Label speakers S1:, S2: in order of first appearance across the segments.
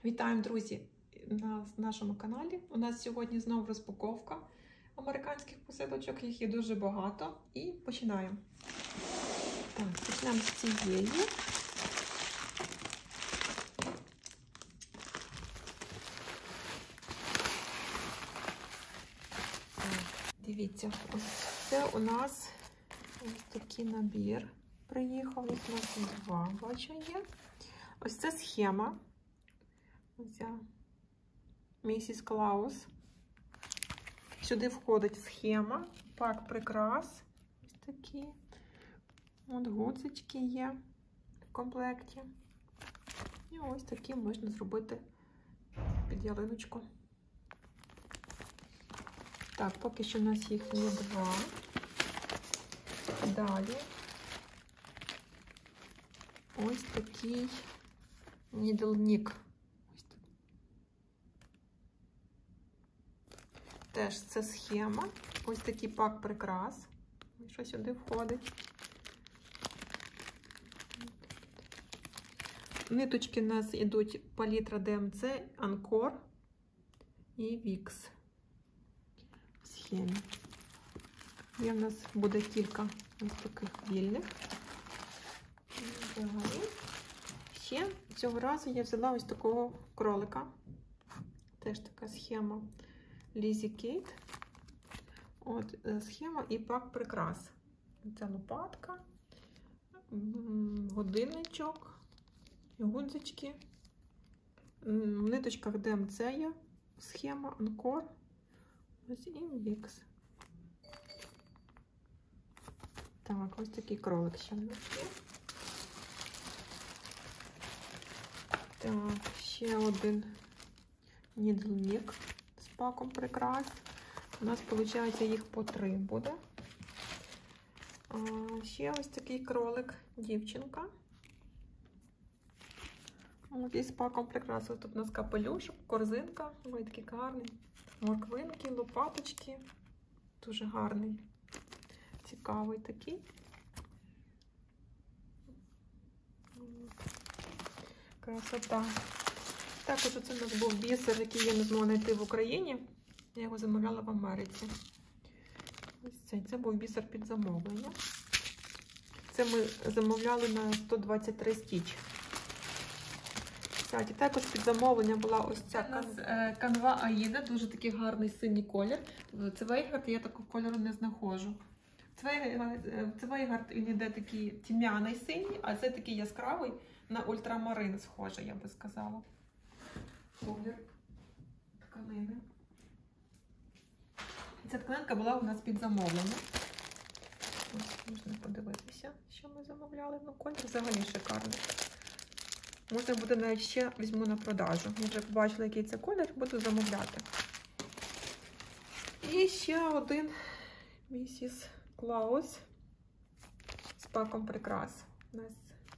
S1: Вітаємо, друзі, на нашому каналі. У нас сьогодні знову розпаковка американських посилочок, їх є дуже багато. І починаємо. Так, почнемо з цієї. Дивіться, ось це у нас ось такий набір приїхав. Ось у нас два, бачу, є. Ось це схема. Ось Місіс Клаус. Сюди входить схема, пак прикрас. Ось такі. От гудзички є в комплекті. І ось такі можна зробити під ялиночку. Так, поки що у нас їх є два. Далі ось такий нідл-нік. Теж це схема. Ось такий пак прикрас. Що сюди входить. Ниточки у нас йдуть палітра ДМЦ, Анкор і Вікс. В схемі. Є в нас буде кілька ось таких вільних. Ще цього разу я взяла ось такого кролика. Теж така схема Лізі Кейт. От схема і пак прикрас. Це лопатка, годинничок, гудзички. В ниточках ДМЦ є схема, Анкор. Ось і Вікс. Так, ось такий кролик ще в нас є. Так, ще один нідл-нік з паком прикрас. У нас, виходить, їх по 3 буде. Ще ось такий кролик, дівчинка. Ось із паком прикрас. Тут у нас капелюшок, корзинка. Ой, такий гарний. Морквинки, лопаточки. Дуже гарний. Цікавий такий. Красота. Також оце у нас був бісер, який я не змогла знайти в Україні. Я його замовляла в Америці. Ось це був бісер під замовлення. Це ми замовляли на 123 стіч. Кстати, також під замовлення була ось ця канва Аїда. Дуже такий гарний синій колір. Цвейгард я такого кольору не знаходжу. Цвейгард він іде такий тьмяний синій, а це такий яскравий на ультрамарин схоже, я би сказала. Колір тканини. Ця тканинка була у нас під замовлення. Ось можна подивитися, що ми замовляли. Ну, колір взагалі шикарний. Можна буде навіть ще візьму на продажу. Я вже побачила, який це колір, буду замовляти. І ще один Місіс Клаус з паком прикрас. У нас.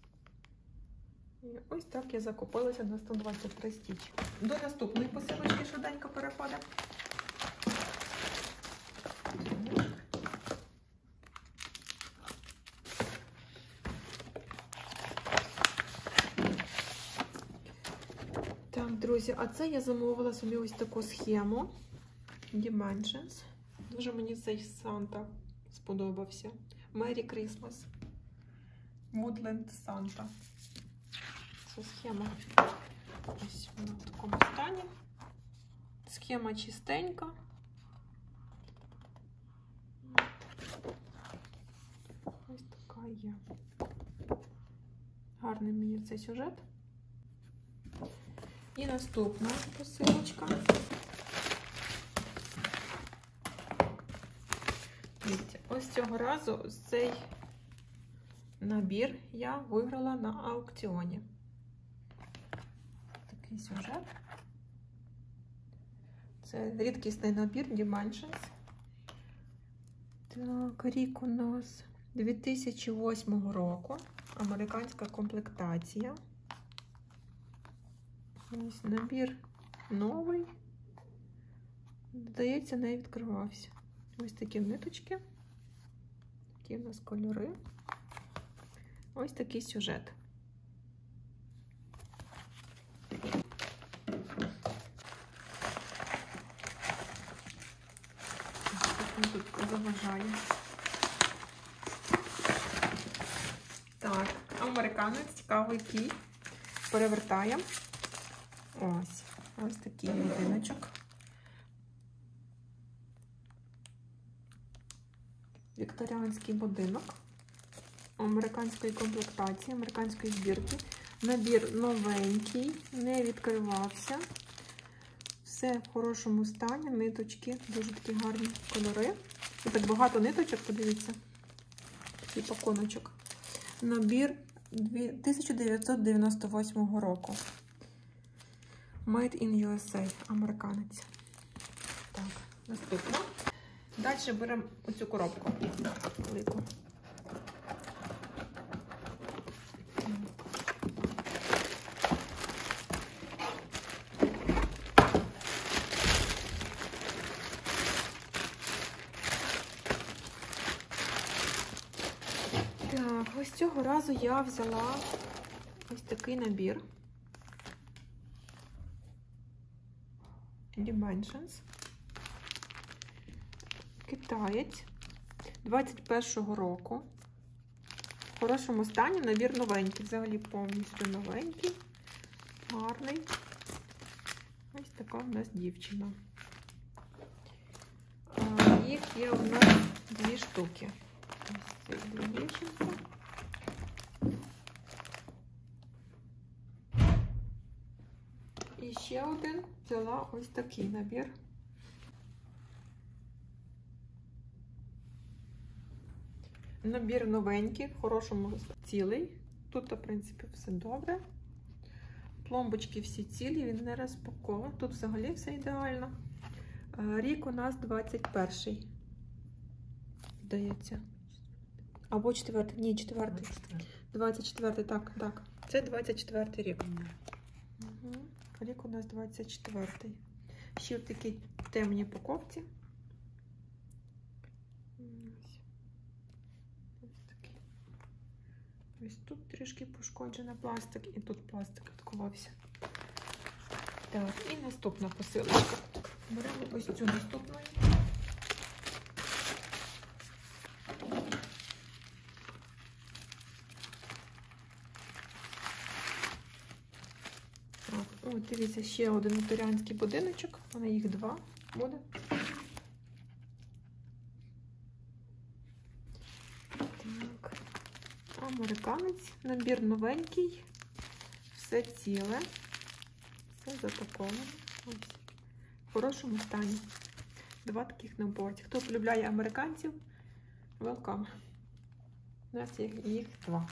S1: І ось так я закупилася на 123 стіч. До наступної посилочки швиденько переходимо. Так, друзі, а це я замовила собі ось таку схему Dimensions. Дуже мені цей Санта сподобався. Merry Christmas. Woodland Santa. Це схема. Ось вона в такому стані. Схема чистенька. Ось така є. Гарний мені цей сюжет. І наступна посилочка. Дивіться, ось цього разу цей набір я виграла на аукціоні. Такий сюжет. Це рідкісний набір Dimensions. Так, рік у нас 2008 року. Американська комплектація. Ось набір новий. Здається, не відкривався. Ось такі ниточки. Такі у нас кольори. Ось такий сюжет. він тут заважає. Так, американець, цікавий який. Перевертаємо. Ось такий будиночок. Вікторіанський будинок. Американської комплектації, американської збірки. Набір новенький, не відкривався. Все в хорошому стані, ниточки, дуже такі гарні кольори. І так багато ниточок, подивіться. Такий пакуночок. Набір 1998 року. Made in USA, американець. Так, наступно. Далі беремо оцю коробку велику. Так, ось цього разу я взяла ось такий набір. Dimensions. Китаєць 21-го року. В хорошому стані, набір новенький, взагалі повністю новенький, гарний. Ось така в нас дівчина. Їх є у нас 2 штуки. Ось ці 2 дівчинки. І ще один взяла ось такий набір. Набір новенький, в хорошому цілий. Тут, в принципі, все добре. Пломбочки всі цілі, він не розпакований. Тут взагалі все ідеально. Рік у нас 21-й. Здається. Або 4-й. Ні, 4-й. 24-й, так, так. Це 24-й рік. Угу. Рік у нас 24-й. Ще в такій темній упаковці. Ось тут трішки пошкоджений пластик, і тут пластик відкувався. Так, і наступна посилочка. Беремо ось цю наступну. Так, о, дивіться, ще один вікторіанський будиночок. У мене їх 2 буде. Американець, набір новенький, все ціле, все запаковане. Ось. В хорошому стані. 2 таких наборці. Хто полюбляє американців, welcome. У нас їх 2.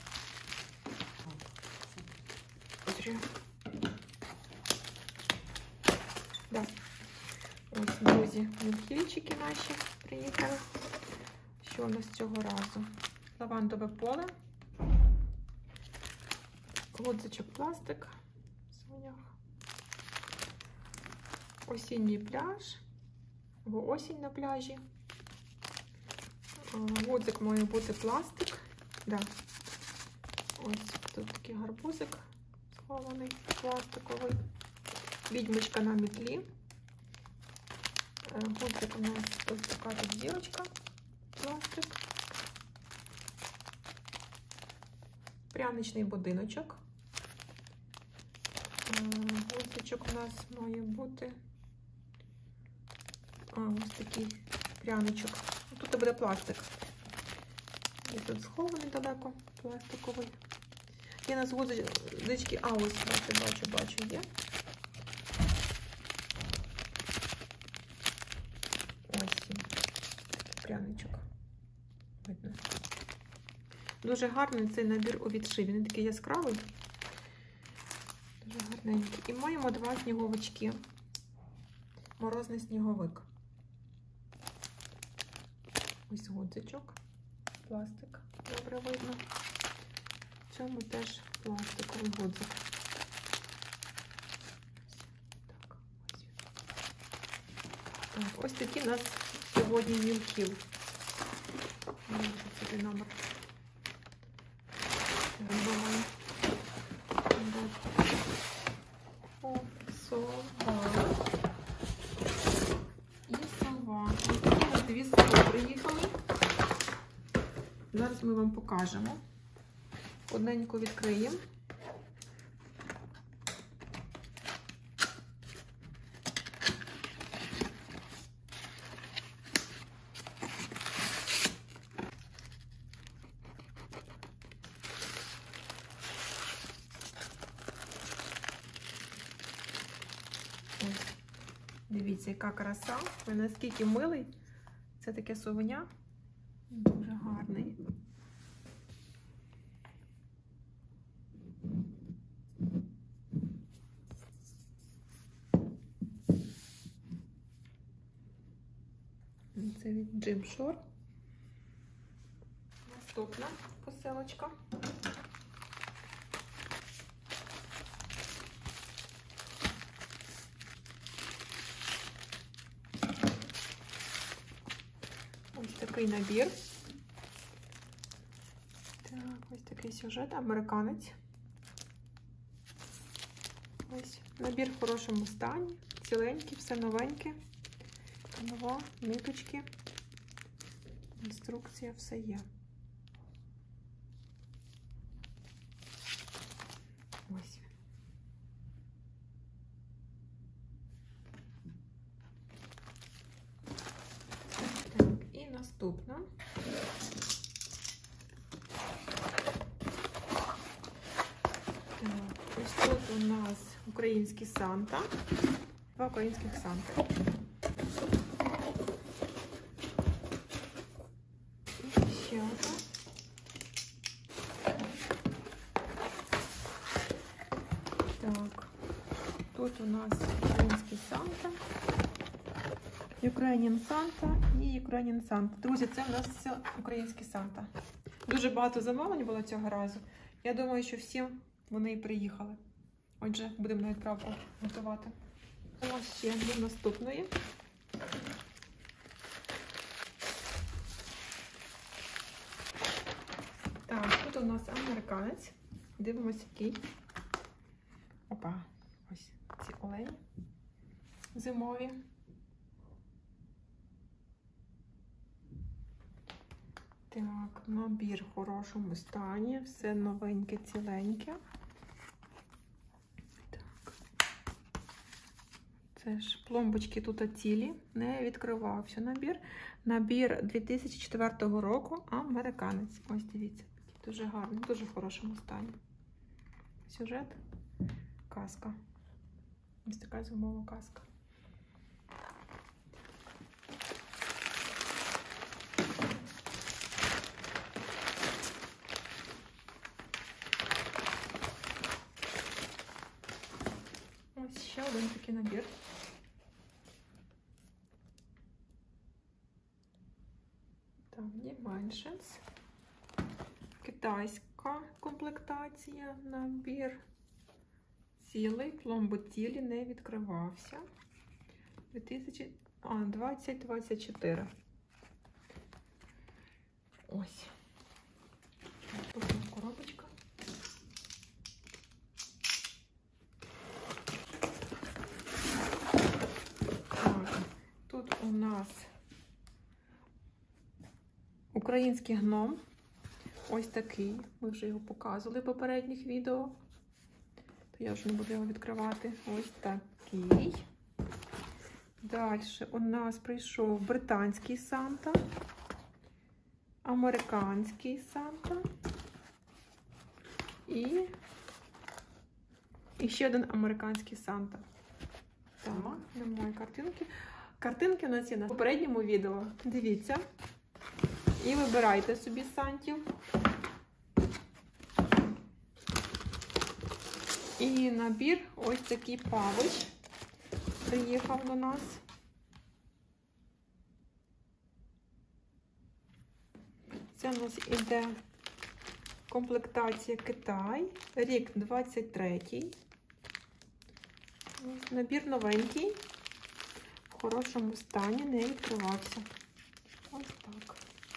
S1: Да. Ось, друзі, мілкільчики наші приїхали. Що у нас цього разу? Лавандове поле. Гудзичок пластик, сонях. Осінній пляж, або осінь на пляжі. Гудзик має бути пластик. Да. Ось тут такий гарбузик схований, пластиковий. Відьмочка на метлі. Гудзик у нас ось така тут дірочка, пластик. Пряничний будиночок. Гудзичок у нас має бути ось такий пряничок. Тут буде пластик. І тут схований далеко пластиковий. Є у нас гудзички, ось, бачу, є. Ось він, пряничок. Видно. Дуже гарний цей набір у відшиві. Він такий яскравий. Дуже гарненький. І маємо 2 сніговички. Морозний сніговик. Ось гудзичок. Пластик. Добре видно. В цьому теж пластиковий гудзик. Так, ось такі у нас сьогодні мілків. Сюди номер. Сова. І сова. Ось такі 2 сови. зараз ми вам покажемо. Одненько відкриємо. Дивіться, яка краса. Він наскільки милий. Це таке совеня. Дуже гарний. Це від Jim Shore. Наступна посилочка. Ось такий набір. Так, ось такий сюжет, американець. Ось набір в хорошому стані, ціленький, все новеньке. Нова, ниточки, інструкція, все є. Ось. Так, і наступна. Так, ось тут у нас український Санта. Два українських Санта. Ще одна. Так, тут у нас український Санта. Ukrainian Santa і Ukrainian Santa. Друзі, це у нас все український Санта. Дуже багато замовлень було цього разу. Я думаю, що всім вони і приїхали. Отже, будемо на відправку готувати. Ось ще до наступної. Так, тут у нас американець. Дивимося, який. Опа, ось ці олені зимові. Так, набір в хорошому стані, все новеньке, ціленьке. Так. Це ж пломбочки тут цілі, не відкривався набір. Набір 2004 року, американець. Ось дивіться, дуже гарний, дуже в хорошому стані. Сюжет, казка. Ось така зимова казка. Ось ще один такий набір. Так, Dimensions. Китайська комплектація, набір цілий, пломбоцілі, не відкривався. 2024. Ось. Тут коробочка. Так, тут у нас український гном. Ось такий. Ми вже його показували в попередніх відео. То я вже не буду його відкривати. Ось такий. Далі у нас прийшов британський Санта, американський Санта і ще один американський Санта. Так, немає картинки. Картинки у нас є на попередньому відео. Дивіться. І вибирайте собі Сантів. І набір, ось такий павич приїхав до нас. Це у нас іде комплектація Китай, рік 23-й. Набір новенький, в хорошому стані, не відкривався. Ось так.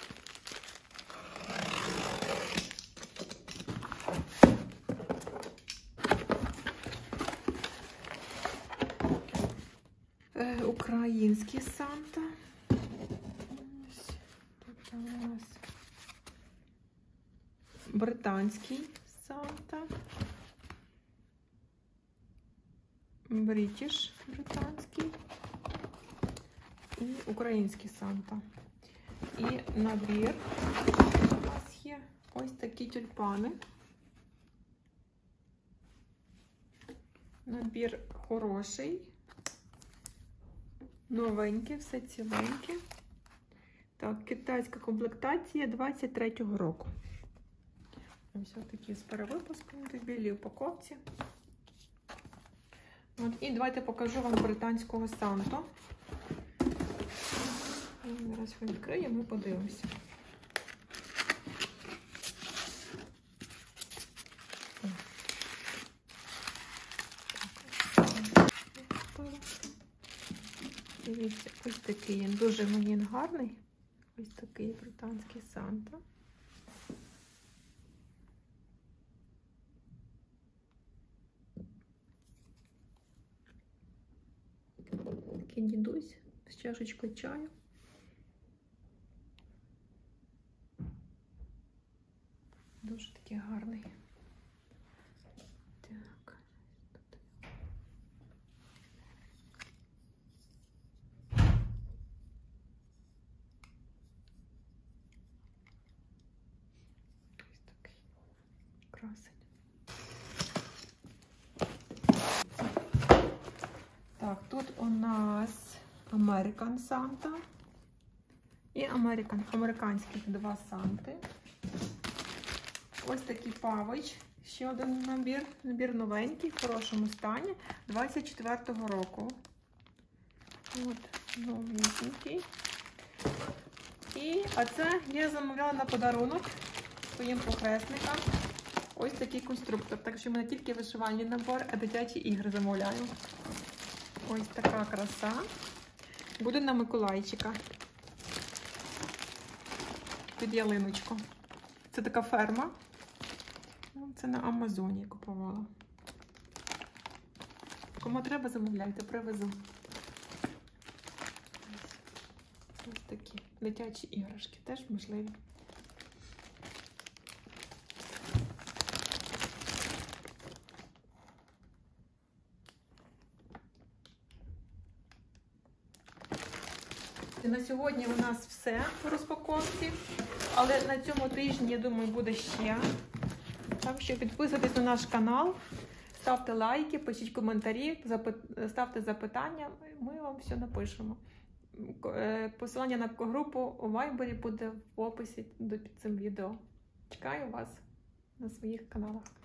S1: Український Санта. Ось тут у нас британський Санта, Бритіш британський і український Санта. І набір у нас є ось такі тюльпани. Набір хороший, новенький, все ціленьке. Так, китайська комплектація 23-го року. Ось такі з перевипуском, в білій упаковці. От, і давайте покажу вам британського Санту. Зараз відкриємо і подивимося. Дивіться, ось такий він, дуже мені гарний. Ось такий британський Санта. Такий дідусь з чашечкою чаю. Дуже такий гарний. Так. Ось такий красень. Так, тут у нас American Santa і американських два Санти. Ось такий павич, ще один набір. Набір новенький, в хорошому стані, 24-го року. От, новенький. А це я замовляла на подарунок своїм похресникам. Ось такий конструктор. Так що ми не тільки вишивальний набор, а дитячі ігри замовляю. Ось така краса. Буде на Миколайчика. Під ялиночку. Це така ферма. Це на Амазоні купувала. Кому треба, замовляйте, привезу. Ось такі дитячі іграшки теж можливі. На сьогодні у нас все по розпаковці, але на цьому тижні, я думаю, буде ще. Так що підписуйтесь на наш канал, ставте лайки, пишіть коментарі, ставте запитання, ми вам все напишемо. Посилання на групу у Viber буде в описі під цим відео. Чекаю вас на своїх каналах.